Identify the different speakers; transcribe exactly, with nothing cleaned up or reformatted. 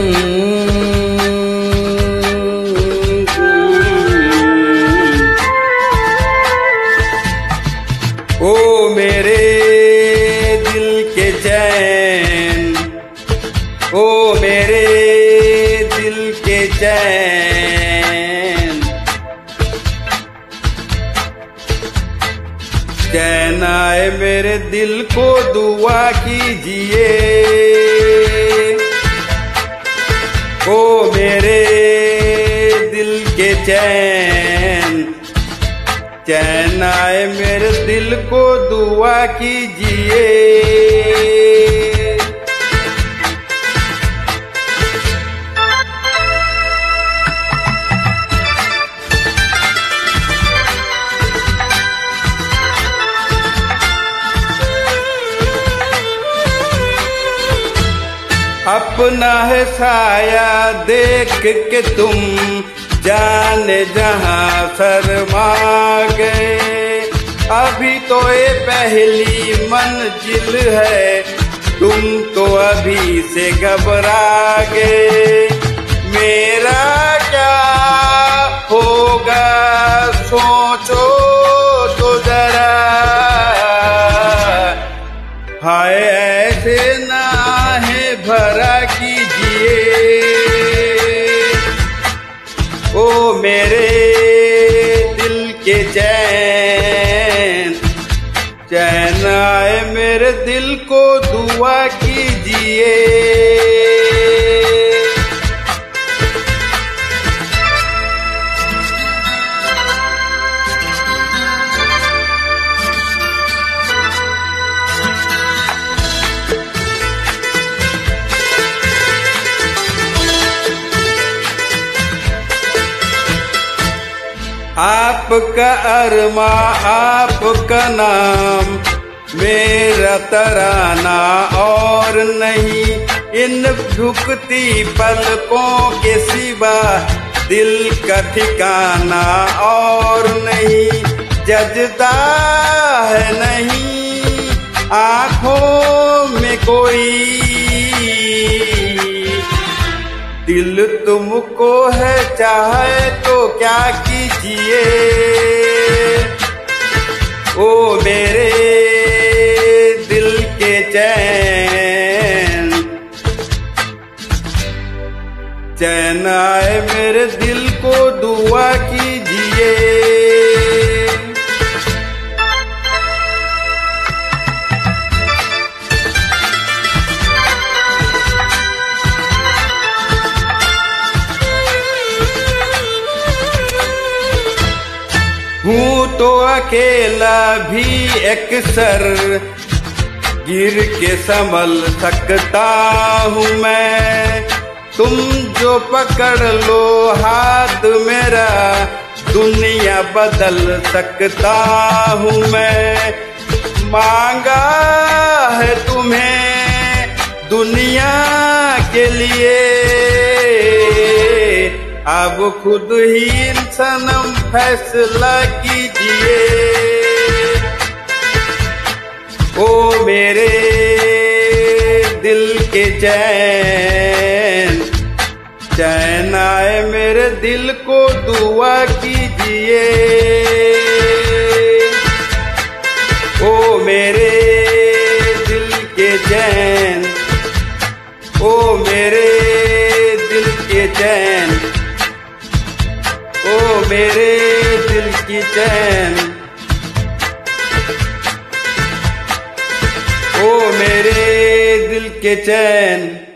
Speaker 1: ओ मेरे दिल के चैन, ओ मेरे दिल के चैन, चैन आए मेरे दिल को दुआ कीजिए। ओ मेरे दिल के चैन, चैन आए मेरे दिल को दुआ कीजिए। अपना है साया देख के तुम जाने जहां शर्मा गए। अभी तो ये पहली मंजिल है, तुम तो अभी से घबरा गए। मेरा क्या होगा सोचो तो जरा, हाय ऐसे ना है भरा कीजिए। ओ मेरे दिल के चैन, चैन आए मेरे दिल को दुआ कीजिए। आपका अरमा आपका नाम, मेरा तराना और नहीं। इन झुकती पलकों के सिवा दिल का ठिकाना और नहीं। जजदा है नहीं आँखों में कोई, दिल तुमको है चाहे तो क्या कीजिए। ओ मेरे दिल के चैन, चैन आए मेरे दिल को दुआ कीजिए। हूँ तो अकेला भी अक्सर गिर के संभल सकता हूँ मैं। तुम जो पकड़ लो हाथ मेरा, दुनिया बदल सकता हूँ मैं। मांगा है तुम्हें दुनिया के लिए, अब खुद ही सनम फैसला कीजिए। ओ मेरे दिल के चैन, चैन आए मेरे दिल को दुआ कीजिए। ओ मेरे दिल के चैन, ओ मेरे दिल के चैन, ओ मेरे दिल की चैन, ओ मेरे दिल के चैन।